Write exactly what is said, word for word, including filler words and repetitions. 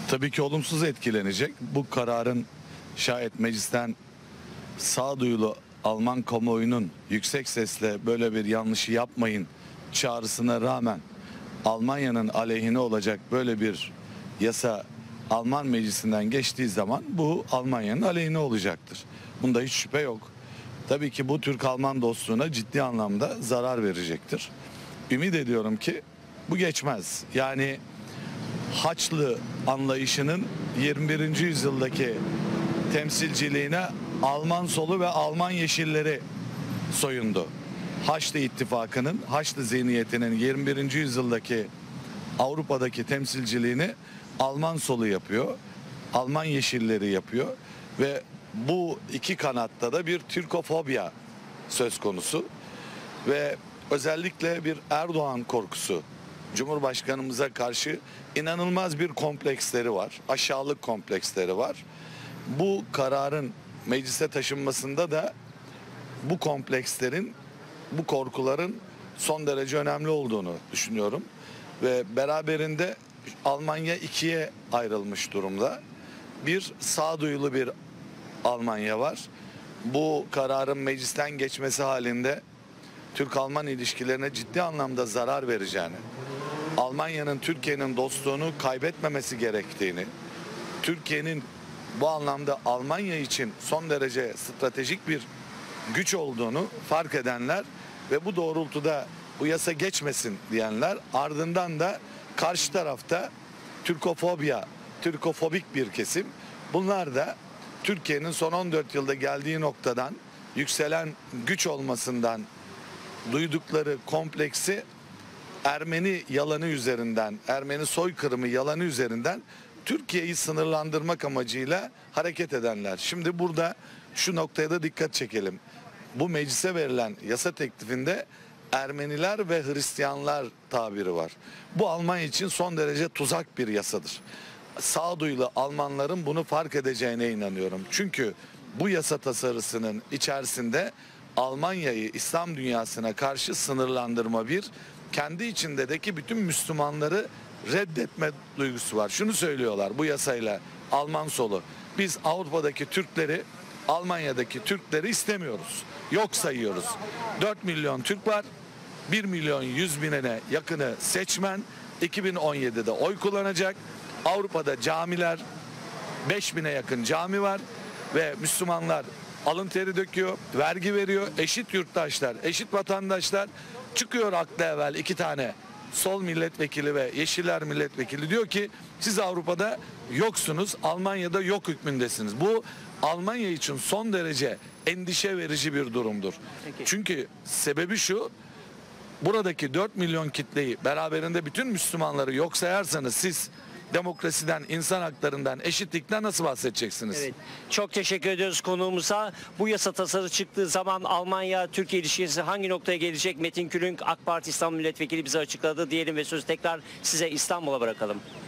Tabii ki olumsuz etkilenecek. Bu kararın şayet meclisten sağduyulu Alman kamuoyunun yüksek sesle böyle bir yanlışı yapmayın çağrısına rağmen Almanya'nın aleyhine olacak böyle bir yasa Alman meclisinden geçtiği zaman bu Almanya'nın aleyhine olacaktır. Bunda hiç şüphe yok. Tabii ki bu Türk-Alman dostluğuna ciddi anlamda zarar verecektir. Ümit ediyorum ki bu geçmez. Yani Haçlı anlayışının yirmi birinci yüzyıldaki temsilciliğine Alman solu ve Alman yeşilleri soyundu. Haçlı İttifakı'nın, Haçlı zihniyetinin yirmi birinci yüzyıldaki Avrupa'daki temsilciliğini Alman solu yapıyor, Alman yeşilleri yapıyor ve bu iki kanatta da bir Türkofobya söz konusu ve özellikle bir Erdoğan korkusu. Cumhurbaşkanımıza karşı inanılmaz bir kompleksleri var, aşağılık kompleksleri var. Bu kararın meclise taşınmasında da bu komplekslerin, bu korkuların son derece önemli olduğunu düşünüyorum. Ve beraberinde Almanya ikiye ayrılmış durumda. Bir sağduyulu bir Almanya var. Bu kararın meclisten geçmesi halinde Türk-Alman ilişkilerine ciddi anlamda zarar vereceğini, Almanya'nın Türkiye'nin dostluğunu kaybetmemesi gerektiğini, Türkiye'nin bu anlamda Almanya için son derece stratejik bir güç olduğunu fark edenler ve bu doğrultuda bu yasa geçmesin diyenler, ardından da karşı tarafta Türkofobya, Türkofobik bir kesim. Bunlar da Türkiye'nin son on dört yılda geldiği noktadan, yükselen güç olmasından duydukları kompleksi Ermeni yalanı üzerinden, Ermeni soykırımı yalanı üzerinden Türkiye'yi sınırlandırmak amacıyla hareket edenler. Şimdi burada şu noktaya da dikkat çekelim. Bu meclise verilen yasa teklifinde Ermeniler ve Hristiyanlar tabiri var. Bu Almanya için son derece tuzak bir yasadır. Sağduyulu Almanların bunu fark edeceğine inanıyorum. Çünkü bu yasa tasarısının içerisinde Almanya'yı İslam dünyasına karşı sınırlandırma bir, kendi içindeki bütün Müslümanları reddetme duygusu var. Şunu söylüyorlar bu yasayla Alman solu: biz Avrupa'daki Türkleri, Almanya'daki Türkleri istemiyoruz. Yok sayıyoruz. dört milyon Türk var. bir milyon yüz binine yakını seçmen iki bin on yedide oy kullanacak. Avrupa'da camiler, beş bine yakın cami var ve Müslümanlar alın teri döküyor, vergi veriyor. Eşit yurttaşlar, eşit vatandaşlar. Çıkıyor akla evvel iki tane sol milletvekili ve yeşiller milletvekili, diyor ki siz Avrupa'da yoksunuz, Almanya'da yok hükmündesiniz. Bu Almanya için son derece endişe verici bir durumdur. Peki. Çünkü sebebi şu: buradaki dört milyon kitleyi, beraberinde bütün Müslümanları yok sayarsanız siz demokrasiden, insan haklarından, eşitlikten nasıl bahsedeceksiniz? Evet. Çok teşekkür ediyoruz konuğumuza. Bu yasa tasarı çıktığı zaman Almanya-Türkiye ilişkisi hangi noktaya gelecek? Metin Külünk, AK Parti İstanbul Milletvekili bize açıkladı diyelim ve sözü tekrar size İstanbul'a bırakalım.